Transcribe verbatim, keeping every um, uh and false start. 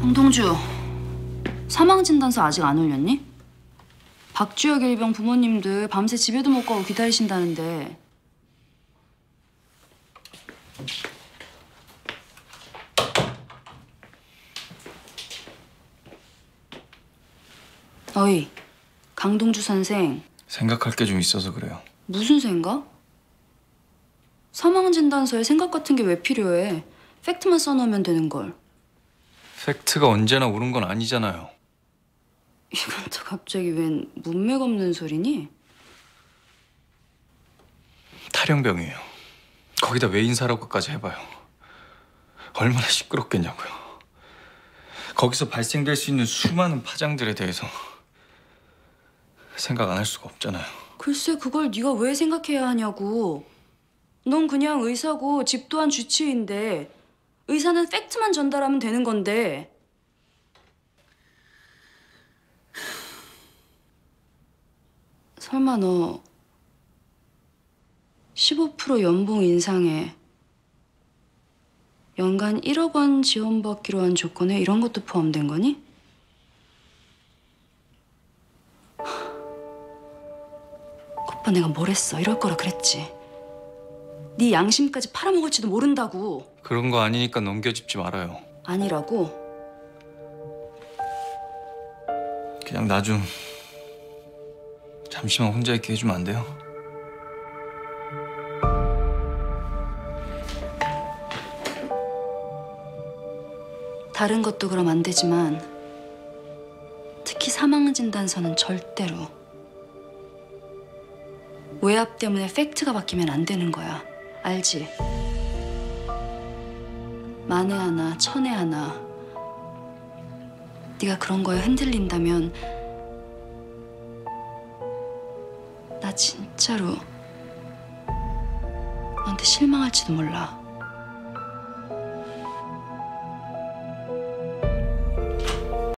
강동주, 사망진단서 아직 안 올렸니? 박주혁 일병 부모님들 밤새 집에도 못 가고 기다리신다는데. 어이, 강동주 선생. 생각할 게 좀 있어서 그래요. 무슨 생각? 사망진단서에 생각 같은 게 왜 필요해? 팩트만 써놓으면 되는 걸. 팩트가 언제나 옳은 건 아니잖아요. 이건 또 갑자기 웬 문맥 없는 소리니? 탈영병이에요. 거기다 왜 인사라고까지 해봐요. 얼마나 시끄럽겠냐고요. 거기서 발생될 수 있는 수많은 파장들에 대해서 생각 안 할 수가 없잖아요. 글쎄 그걸 네가 왜 생각해야 하냐고. 넌 그냥 의사고 집 또한 주치의인데 의사는 팩트만 전달하면 되는 건데. 설마 너 십오 퍼센트 연봉 인상에 연간 일억 원 지원받기로 한 조건에 이런 것도 포함된 거니? 오빠 내가 뭘 했어? 이럴 거라 그랬지. 네 양심까지 팔아먹을지도 모른다고. 그런 거 아니니까 넘겨짚지 말아요. 아니라고? 그냥 나 좀 잠시만 혼자 있게 해주면 안 돼요? 다른 것도 그럼 안 되지만 특히 사망진단서는 절대로 외압 때문에 팩트가 바뀌면 안 되는 거야. 알지? 만에 하나, 천에 하나 네가 그런 거에 흔들린다면 나 진짜로 너한테 실망할지도 몰라.